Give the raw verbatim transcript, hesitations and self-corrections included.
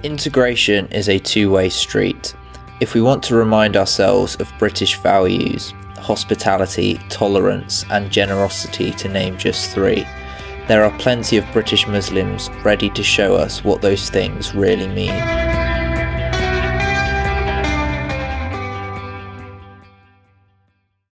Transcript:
Integration is a two-way street. If we want to remind ourselves of British values, hospitality, tolerance and generosity to name just three, there are plenty of British Muslims ready to show us what those things really mean.